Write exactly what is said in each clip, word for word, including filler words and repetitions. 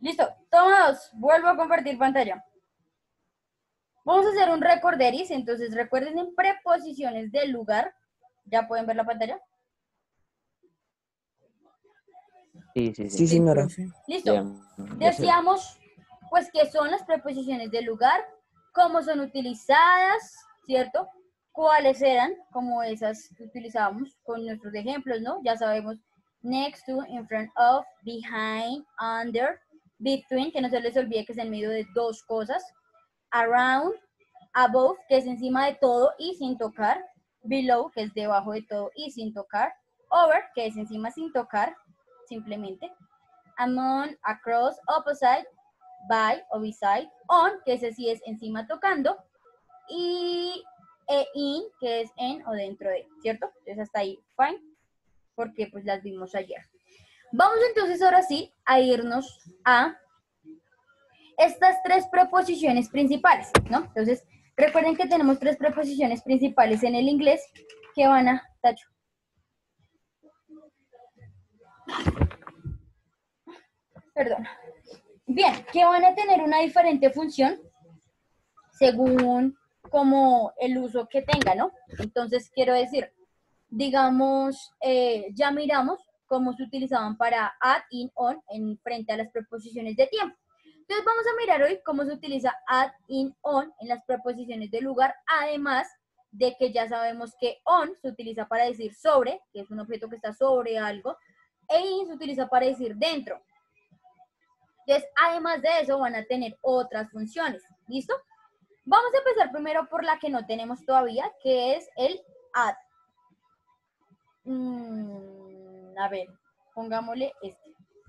Listo, todos, vuelvo a compartir pantalla. Vamos a hacer un recorderis, entonces recuerden en preposiciones del lugar. ¿Ya pueden ver la pantalla? Sí, sí, sí. Sí, señora. Listo. Bien, Decíamos, pues, qué son las preposiciones del lugar, cómo son utilizadas, ¿cierto? Cuáles eran, como esas que utilizábamos con nuestros ejemplos, ¿no? Ya sabemos, next to, in front of, behind, under, between, que no se les olvide que es en medio de dos cosas, around, above, que es encima de todo y sin tocar, below, que es debajo de todo y sin tocar, over, que es encima sin tocar, simplemente, among, across, opposite, by o beside, on, que ese sí es encima tocando, y e in, que es en o dentro de, ¿cierto? Entonces hasta ahí, fine, porque pues las vimos ayer. Vamos entonces ahora sí a irnos a estas tres preposiciones principales, ¿no? Entonces, recuerden que tenemos tres preposiciones principales en el inglés que van a, tacho. Perdón. Bien, que van a tener una diferente función según como el uso que tenga, ¿no? Entonces, quiero decir, digamos, eh, ya miramos cómo se utilizaban para at, in, on, en frente a las preposiciones de tiempo. Entonces, vamos a mirar hoy cómo se utiliza at, in, on en las preposiciones de lugar, además de que ya sabemos que on se utiliza para decir sobre, que es un objeto que está sobre algo, e in se utiliza para decir dentro. Entonces, además de eso, van a tener otras funciones. ¿Listo? Vamos a empezar primero por la que no tenemos todavía, que es el at. Mm, a ver, pongámosle este.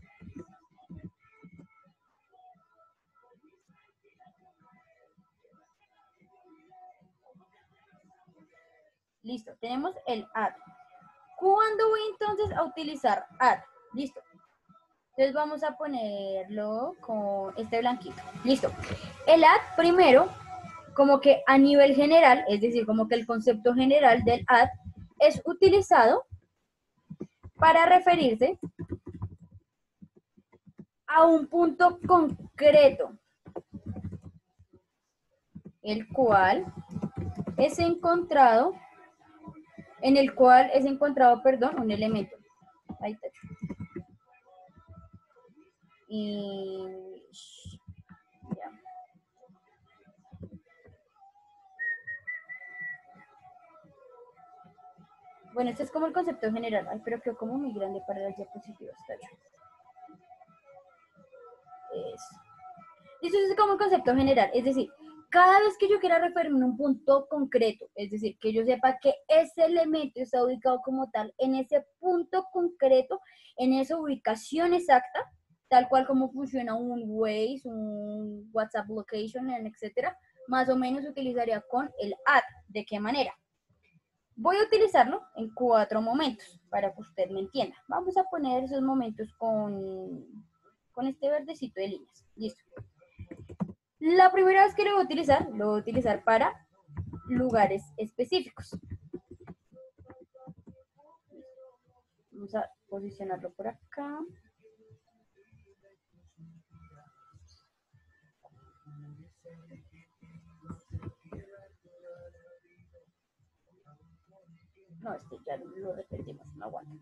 Listo, tenemos el at. ¿Cuándo voy entonces a utilizar at? Listo. Entonces vamos a ponerlo con este blanquito. Listo. El at primero, como que a nivel general, es decir, como que el concepto general del at es utilizado para referirse a un punto concreto, el cual es encontrado, en el cual es encontrado, perdón, un elemento. Ahí está. Y ya. Bueno, este es como el concepto general. Ay, pero creo como muy grande para las diapositivas. Eso. Eso es como el concepto general. Es decir, cada vez que yo quiera referirme a un punto concreto, es decir, que yo sepa que ese elemento está ubicado como tal en ese punto concreto, en esa ubicación exacta, tal cual como funciona un Waze, un WhatsApp Location, etcétera, más o menos utilizaría con el at. ¿De qué manera? Voy a utilizarlo en cuatro momentos para que usted me entienda. Vamos a poner esos momentos con, con este verdecito de líneas. Listo. La primera vez que lo voy a utilizar, lo voy a utilizar para lugares específicos. Vamos a posicionarlo por acá. No, este ya lo repetimos, no aguanta.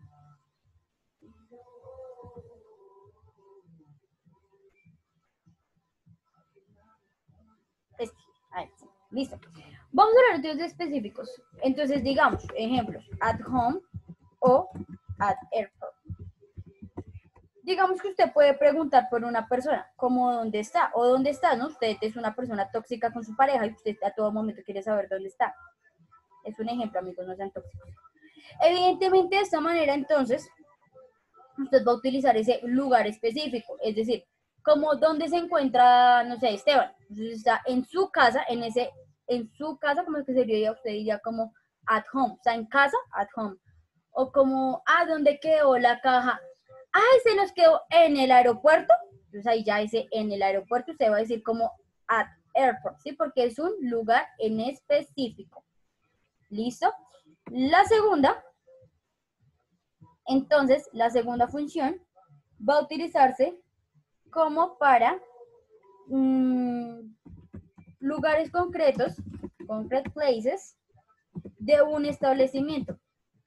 Este, ahí, sí. Listo. Vamos a hablar entonces de específicos. Entonces, digamos, ejemplos, at home o at airport. Digamos que usted puede preguntar por una persona, como dónde está, o dónde está, ¿no? Usted es una persona tóxica con su pareja y usted a todo momento quiere saber dónde está. Es un ejemplo, amigos, no sean tóxicos. Evidentemente, de esta manera, entonces, usted va a utilizar ese lugar específico, es decir, como dónde se encuentra, no sé, Esteban. Entonces está en su casa, en ese, en su casa, como es que sería usted diría como at home, o sea, en casa, at home. O como, ah, ¿dónde quedó la caja? Ay, se nos quedó en el aeropuerto. Entonces ahí ya dice en el aeropuerto, usted va a decir como at airport, ¿sí? Porque es un lugar en específico. ¿Listo? La segunda, entonces, la segunda función va a utilizarse como para mmm, lugares concretos, concrete places, de un establecimiento.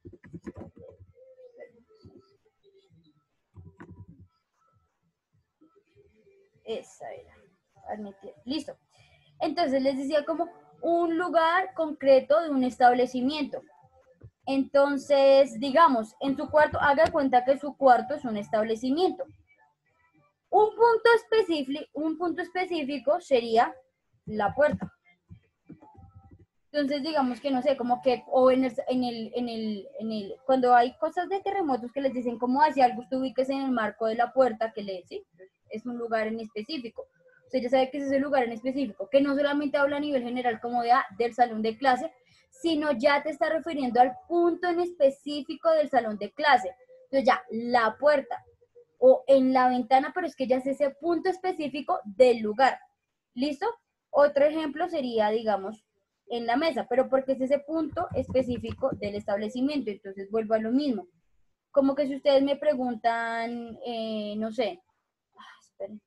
Esa era. Admitir. Listo. Entonces les decía como un lugar concreto de un establecimiento. Entonces, digamos, en su cuarto, haga cuenta que su cuarto es un establecimiento. Un punto específico, un punto específico sería la puerta. Entonces, digamos que no sé, como que, o en el, en el, en el, en el, cuando hay cosas de terremotos que les dicen como hacia algo, usted ubiques en el marco de la puerta, que le ¿sí? Es un lugar en específico. Usted ya sabe que ese es el lugar en específico, que no solamente habla a nivel general como de, ah, del salón de clase, sino ya te está refiriendo al punto en específico del salón de clase. Entonces ya, la puerta, o en la ventana, pero es que ya es ese punto específico del lugar. ¿Listo? Otro ejemplo sería, digamos, en la mesa, pero porque es ese punto específico del establecimiento. Entonces vuelvo a lo mismo. Como que si ustedes me preguntan, eh, no sé, ah, esperen.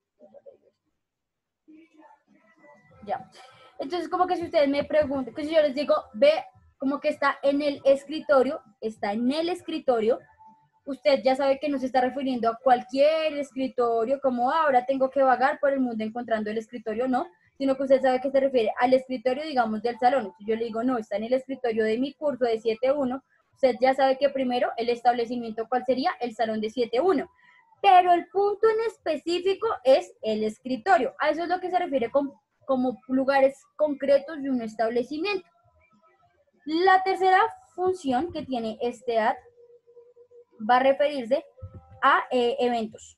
Ya. Entonces como que si ustedes me preguntan, que si yo les digo, ve, como que está en el escritorio, está en el escritorio, usted ya sabe que no se está refiriendo a cualquier escritorio, como ah, ahora tengo que vagar por el mundo encontrando el escritorio, no, sino que usted sabe que se refiere al escritorio, digamos, del salón. Entonces yo le digo, no, está en el escritorio de mi curso de siete uno, usted ya sabe que primero el establecimiento, ¿cuál sería? El salón de siete uno. Pero el punto en específico es el escritorio. A eso es lo que se refiere con, como lugares concretos de un establecimiento. La tercera función que tiene este ad va a referirse a eh, eventos.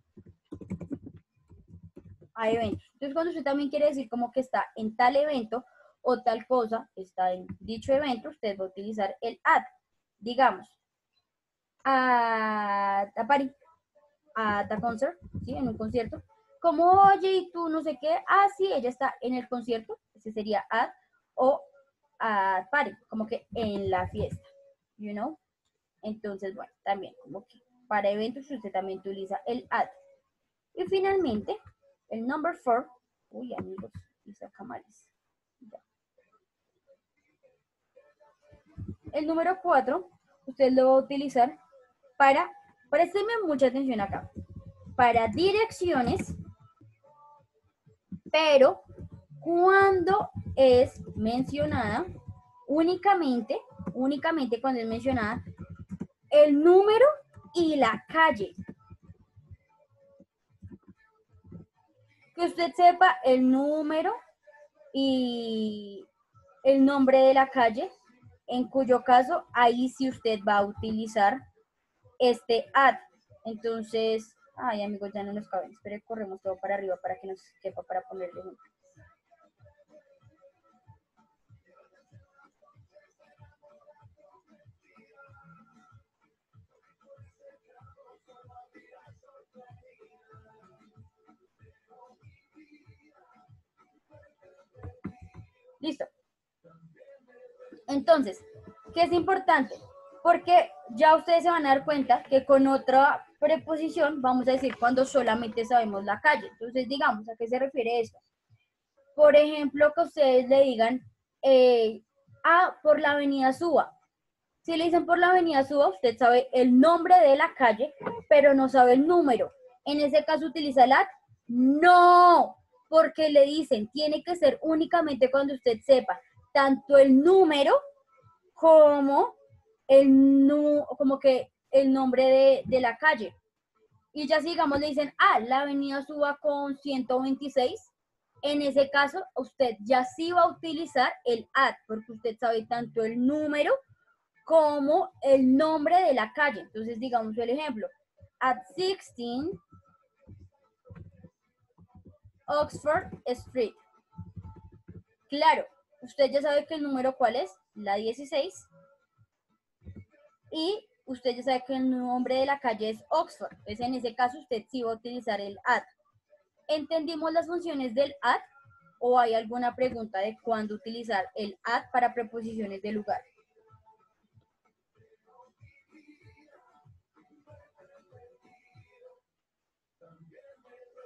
A eventos. Entonces, cuando usted también quiere decir como que está en tal evento o tal cosa, está en dicho evento, usted va a utilizar el at. Digamos, a, a París, a the concert, ¿sí? En un concierto. Como, oye, y tú no sé qué, ah, sí, ella está en el concierto, ese sería at, o a Party, como que en la fiesta, you know. Entonces, bueno, también como que para eventos usted también utiliza el at. Y finalmente, el number four, uy amigos, hice camales. Ya. El número cuatro, usted lo va a utilizar para, présteme mucha atención acá, para direcciones, pero cuando es mencionada, únicamente, únicamente cuando es mencionada, el número y la calle. Que usted sepa el número y el nombre de la calle, en cuyo caso ahí sí usted va a utilizar este at. Entonces, ay amigos, ya no nos caben. Espere, corremos todo para arriba para que nos quepa para ponerle ejemplo. Listo. Entonces, ¿qué es importante? Porque ya ustedes se van a dar cuenta que con otra preposición vamos a decir cuando solamente sabemos la calle. Entonces, digamos, ¿a qué se refiere esto? Por ejemplo, que ustedes le digan, eh, ah, por la avenida Suba. Si le dicen por la avenida Suba, usted sabe el nombre de la calle, pero no sabe el número. En ese caso, ¿utiliza el at? No, porque le dicen, tiene que ser únicamente cuando usted sepa tanto el número como el nu, como que el nombre de, de la calle. Y ya si digamos le dicen, ah, la avenida Suba con ciento veintiséis, en ese caso usted ya sí va a utilizar el at, porque usted sabe tanto el número como el nombre de la calle. Entonces digamos el ejemplo, at sixteen Oxford Street. Claro, usted ya sabe que el número cuál es, la dieciséis, y usted ya sabe que el nombre de la calle es Oxford. Entonces en ese caso usted sí va a utilizar el at. ¿Entendimos las funciones del at o hay alguna pregunta de cuándo utilizar el at para preposiciones de lugar?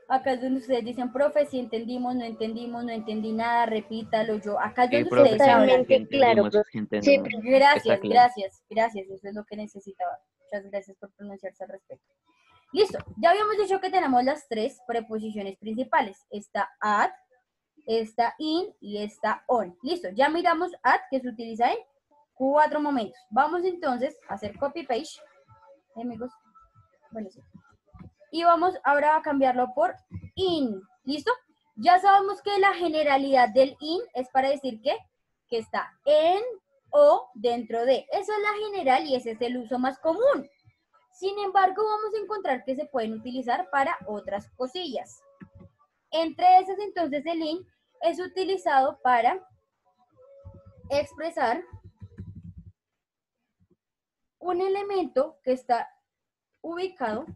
Acá es donde ustedes dicen, profe, si entendimos, no entendimos, no entendí nada, repítalo yo. Acá es Sí, donde profe, ustedes sí, hablan. sí Totalmente claro, entendimos, profe. sí Sí, entendimos. profe. Está Gracias, claro. gracias, gracias. Eso es lo que necesitaba. Muchas gracias por pronunciarse al respecto. Listo. Ya habíamos dicho que tenemos las tres preposiciones principales. Está at, está in y está on. Listo. Ya miramos at, que se utiliza en cuatro momentos. Vamos entonces a hacer copy-paste. ¿Eh, amigos? Bueno, sí. Y vamos ahora a cambiarlo por in. ¿Listo? Ya sabemos que la generalidad del in es para decir que, que está en o dentro de. Eso es la general y ese es el uso más común. Sin embargo, vamos a encontrar que se pueden utilizar para otras cosillas. Entre esas, entonces, el in es utilizado para expresar un elemento que está ubicado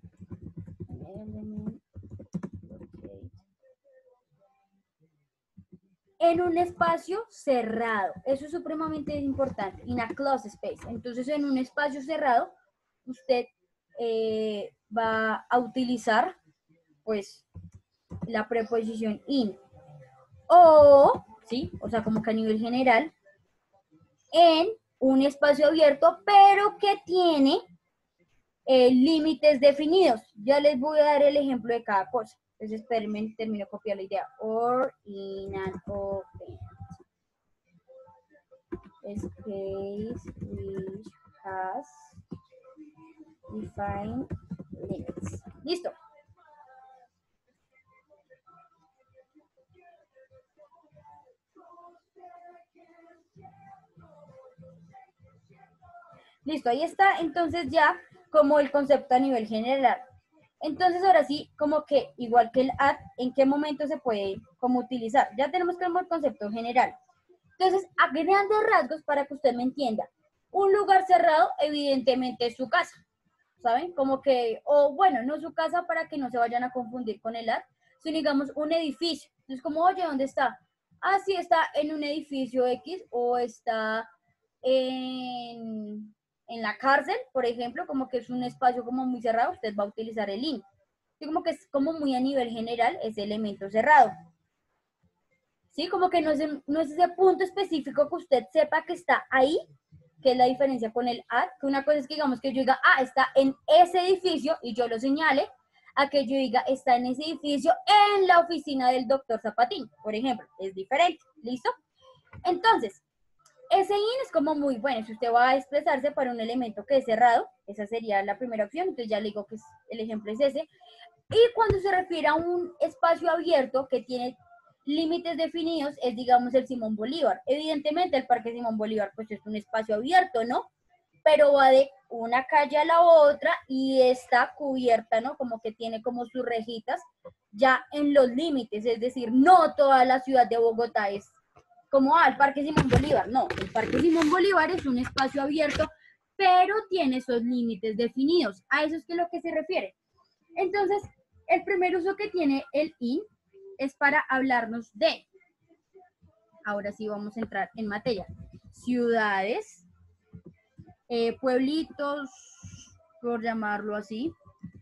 en un espacio cerrado. Eso es supremamente importante. In a closed space. Entonces, en un espacio cerrado, usted eh, va a utilizar, pues, la preposición in. O, ¿sí? O sea, como que a nivel general, en un espacio abierto, pero que tiene eh, límites definidos. Ya les voy a dar el ejemplo de cada cosa. Entonces, espérenme, termino de copiar la idea. Or in an open space which has defined limits. Listo. Listo, ahí está entonces ya como el concepto a nivel general. Entonces ahora sí, como que igual que el at, ¿en qué momento se puede como utilizar? Ya tenemos como el concepto general. Entonces, a grandes rasgos, para que usted me entienda, un lugar cerrado evidentemente es su casa, ¿saben? Como que, o bueno, no su casa para que no se vayan a confundir con el at, sino digamos un edificio. Entonces, como, oye, ¿dónde está? Ah, sí, está en un edificio X o está en, en la cárcel, por ejemplo, como que es un espacio como muy cerrado, usted va a utilizar el in. Y como que es como muy a nivel general ese elemento cerrado. ¿Sí? Como que no es, no es ese punto específico que usted sepa que está ahí, que es la diferencia con el at, que una cosa es que digamos que yo diga, ah, está en ese edificio y yo lo señale, a que yo diga, está en ese edificio en la oficina del doctor Zapatín, por ejemplo, es diferente, ¿listo? Entonces, ese in es como muy bueno, si usted va a expresarse para un elemento que es cerrado, esa sería la primera opción, entonces ya le digo que el ejemplo es ese, y cuando se refiere a un espacio abierto que tiene límites definidos, es digamos el Simón Bolívar. Evidentemente el Parque Simón Bolívar pues es un espacio abierto, ¿no? Pero va de una calle a la otra y está cubierta, ¿no? Como que tiene como sus rejitas ya en los límites, es decir, no toda la ciudad de Bogotá es como, ah, el Parque Simón Bolívar, no, el Parque Simón Bolívar es un espacio abierto, pero tiene esos límites definidos. A eso es que es lo que se refiere. Entonces, el primer uso que tiene el in es para hablarnos de, ahora sí vamos a entrar en materia, ciudades, eh, pueblitos, por llamarlo así,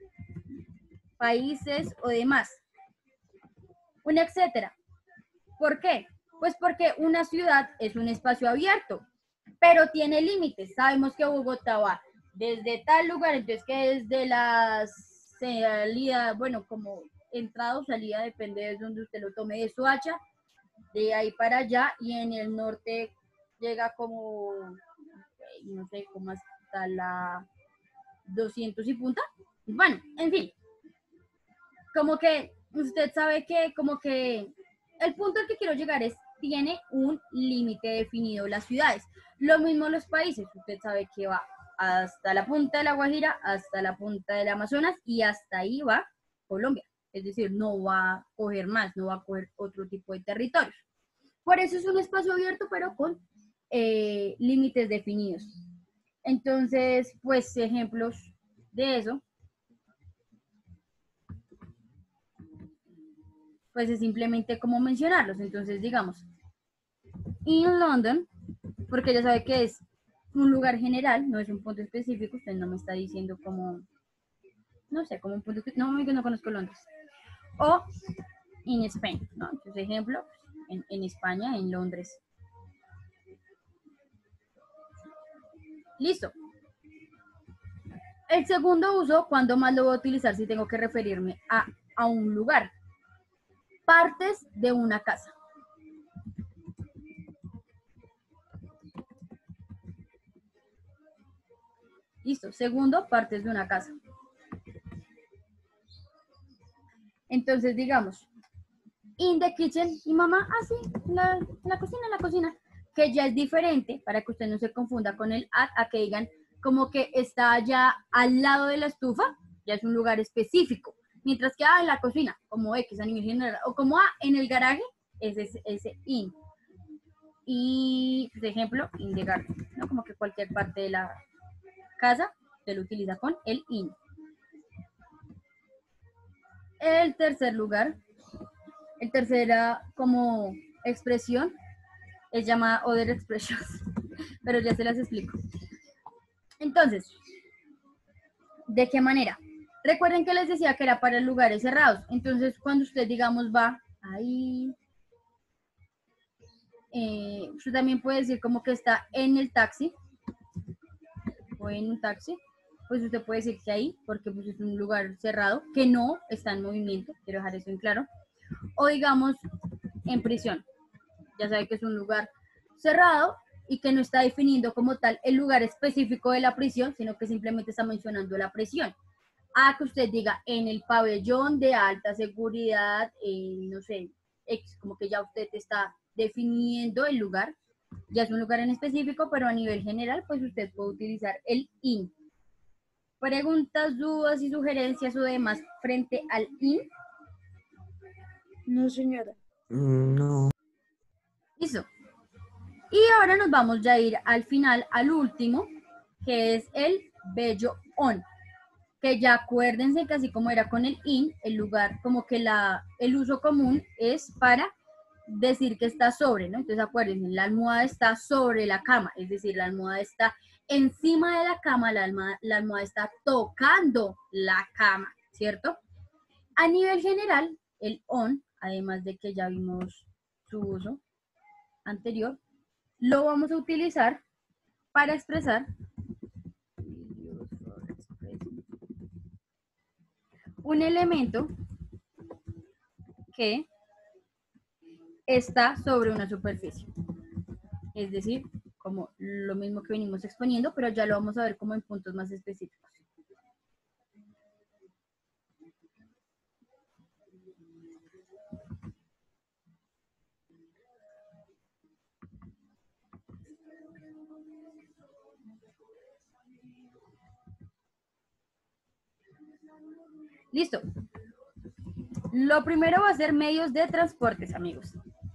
países o demás, un etcétera. ¿Por qué? Pues porque una ciudad es un espacio abierto, pero tiene límites. Sabemos que Bogotá va desde tal lugar, entonces que desde las salida, bueno, como entrada o salida, depende de donde usted lo tome, de Soacha, de ahí para allá, y en el norte llega como, no sé, como hasta la doscientos y punta. Bueno, en fin, como que usted sabe que, como que, el punto al que quiero llegar es, tiene un límite definido las ciudades. Lo mismo los países, usted sabe que va hasta la punta de la Guajira, hasta la punta del Amazonas y hasta ahí va Colombia. Es decir, no va a coger más, no va a coger otro tipo de territorios. Por eso es un espacio abierto, pero con eh, límites definidos. Entonces, pues ejemplos de eso, pues es simplemente como mencionarlos. Entonces, digamos, in London, porque ya sabe que es un lugar general, no es un punto específico, usted no me está diciendo como, no sé, como un punto, no, yo no conozco Londres. o in Spain, ¿no? Entonces, ejemplo, en, en España, en Londres. Listo. El segundo uso, ¿cuándo más lo voy a utilizar si tengo que referirme a, a un lugar? Partes de una casa. Listo. Segundo, partes de una casa. Entonces, digamos, in the kitchen, y mamá, así, ah, en la, en la cocina, en la cocina, que ya es diferente, para que usted no se confunda con el at, a que digan como que está ya al lado de la estufa, ya es un lugar específico, mientras que ah, en la cocina, como X a nivel general, o como ah, en el garaje, ese es ese in. Y, por ejemplo, in the garden, ¿no? Como que cualquier parte de la casa se lo utiliza con el in. El tercer lugar, el tercera como expresión es llamada other expressions, pero ya se las explico. Entonces, ¿de qué manera? Recuerden que les decía que era para lugares cerrados. Entonces, cuando usted, digamos, va ahí, eh, usted también puede decir como que está en el taxi o en un taxi, pues usted puede decir que ahí, porque pues es un lugar cerrado, que no está en movimiento, quiero dejar eso en claro. O digamos, en prisión. Ya sabe que es un lugar cerrado y que no está definiendo como tal el lugar específico de la prisión, sino que simplemente está mencionando la prisión. A que usted diga en el pabellón de alta seguridad, eh, no sé, X, como que ya usted está definiendo el lugar, ya es un lugar en específico, pero a nivel general, pues usted puede utilizar el in. ¿Preguntas, dudas y sugerencias o demás frente al in? No, señora. No. Listo. Y ahora nos vamos ya a ir al final, al último, que es el bello on. Que ya acuérdense que así como era con el in, el lugar, como que la, el uso común es para decir que está sobre, ¿no? Entonces acuérdense, la almohada está sobre la cama, es decir, la almohada está encima de la cama, la almohada, la almohada está tocando la cama, ¿cierto? A nivel general, el on, además de que ya vimos su uso anterior, lo vamos a utilizar para expresar un elemento que está sobre una superficie. Es decir, como lo mismo que venimos exponiendo, pero ya lo vamos a ver como en puntos más específicos. Listo. Lo primero va a ser medios de transportes, amigos.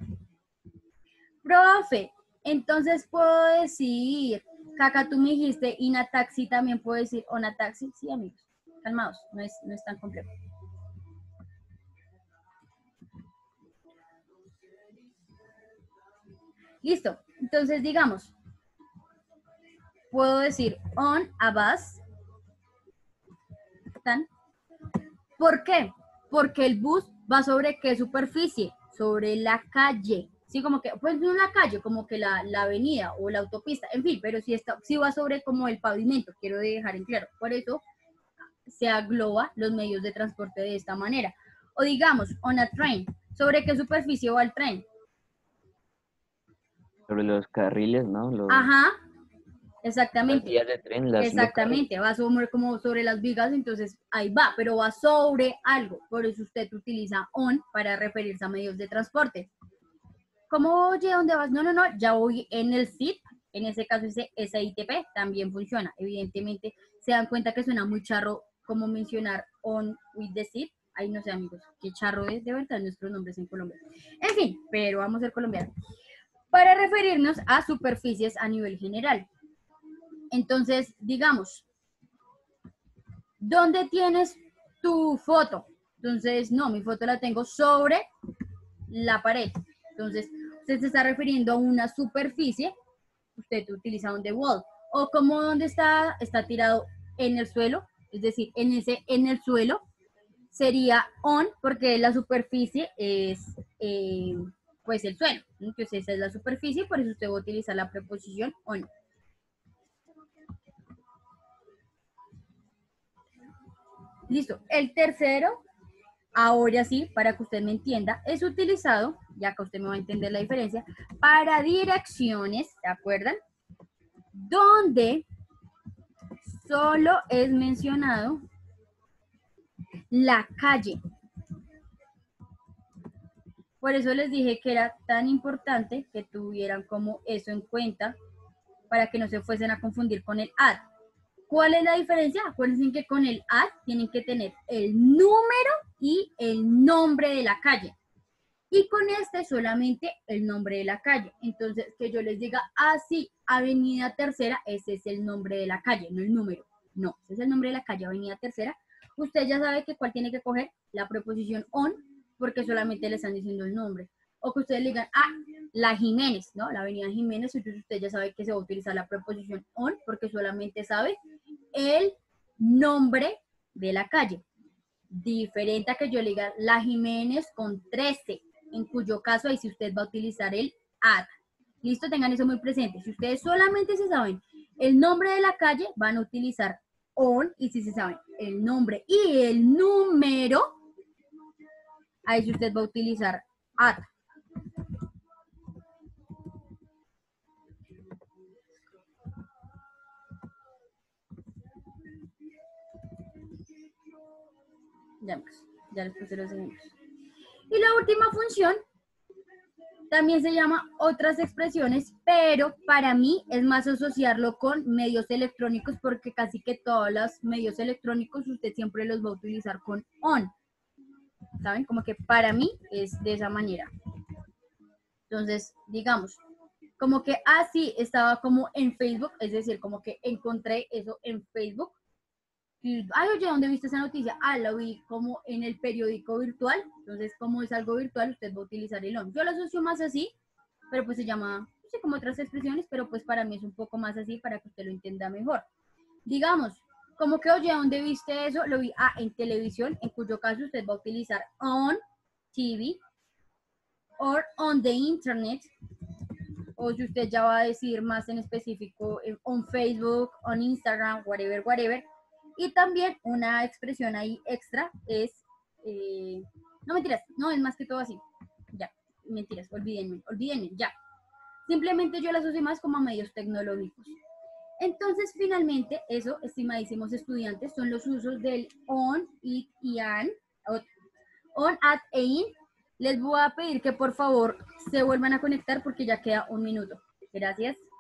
Profe, entonces puedo decir, Caca, tú me dijiste, in a taxi, también puedo decir on a taxi. Sí, amigos, calmados, no es, no es tan complejo. Listo, entonces digamos, puedo decir on a bus. ¿Están? ¿Por qué? Porque el bus va sobre qué superficie, sobre la calle. Sí, como que, pues no la calle, como que la, la avenida o la autopista, en fin, pero sí, está, sí va sobre como el pavimento, quiero dejar en claro. Por eso se agloba los medios de transporte de esta manera. O digamos, on a train, ¿sobre qué superficie va el tren? Sobre los carriles, ¿no? Los, Ajá, las exactamente. vías de tren, las Exactamente, va sobre, como sobre las vigas, entonces ahí va, pero va sobre algo. Por eso usted utiliza on para referirse a medios de transporte. ¿Cómo, oye, dónde vas? No, no, no, ya voy en el S I T, en ese caso ese S I T P también funciona. Evidentemente, se dan cuenta que suena muy charro como mencionar on with the S I T. Ahí no sé, amigos, qué charro es de verdad nuestros nombres en Colombia. En fin, pero vamos a ser colombianos. Para referirnos a superficies a nivel general. Entonces, digamos, ¿dónde tienes tu foto? Entonces, no, mi foto la tengo sobre la pared. Entonces, usted se está refiriendo a una superficie, usted utiliza on the wall. O como donde está, está tirado en el suelo, es decir, en ese, en el suelo, sería on, porque la superficie es eh, pues el suelo. Entonces esa es la superficie, por eso usted va a utilizar la preposición on. Listo. El tercero, ahora sí, para que usted me entienda, es utilizado, ya que usted me va a entender la diferencia, para direcciones, ¿se acuerdan? Donde solo es mencionado la calle. Por eso les dije que era tan importante que tuvieran como eso en cuenta para que no se fuesen a confundir con el ad. ¿Cuál es la diferencia? Acuérdense que con el ad tienen que tener el número y el nombre de la calle. Y con este solamente el nombre de la calle. Entonces, que yo les diga, ah, sí, Avenida Tercera, ese es el nombre de la calle, no el número. No, ese es el nombre de la calle, Avenida Tercera. Usted ya sabe que cuál tiene que coger la preposición on, porque solamente le están diciendo el nombre. O que ustedes le digan, ah, la Jiménez, ¿no? La Avenida Jiménez, entonces usted ya sabe que se va a utilizar la preposición on, porque solamente sabe el nombre de la calle. Diferente a que yo le diga la Jiménez con trece, en cuyo caso ahí sí usted va a utilizar el ad. Listo, tengan eso muy presente. Si ustedes solamente se saben el nombre de la calle, van a utilizar on, y si se saben el nombre y el número, ahí sí usted va a utilizar ad. Ya, ya les puse los ejemplos. Y la última función también se llama otras expresiones, pero para mí es más asociarlo con medios electrónicos, porque casi que todos los medios electrónicos usted siempre los va a utilizar con on. ¿Saben? Como que para mí es de esa manera. Entonces, digamos, como que así estaba como en Facebook, es decir, como que encontré eso en Facebook. Y, ay, oye, ¿dónde viste esa noticia? Ah, la vi como en el periódico virtual. Entonces, como es algo virtual, usted va a utilizar el on. Yo lo asocio más así, pero pues se llama, no sé, como otras expresiones, pero pues para mí es un poco más así para que usted lo entienda mejor. Digamos, como que, oye, ¿dónde viste eso? Lo vi, ah, en televisión, en cuyo caso usted va a utilizar on T V, or on the internet, o si usted ya va a decir más en específico, on Facebook, on Instagram, whatever, whatever. Y también una expresión ahí extra es, eh, no mentiras, no, es más que todo así, ya, mentiras, olvídenme, olvídenme, ya. Simplemente yo la asocio más como a medios tecnológicos. Entonces, finalmente, eso, estimadísimos estudiantes, son los usos del on, it y an, on, at e in. Les voy a pedir que por favor se vuelvan a conectar porque ya queda un minuto. Gracias.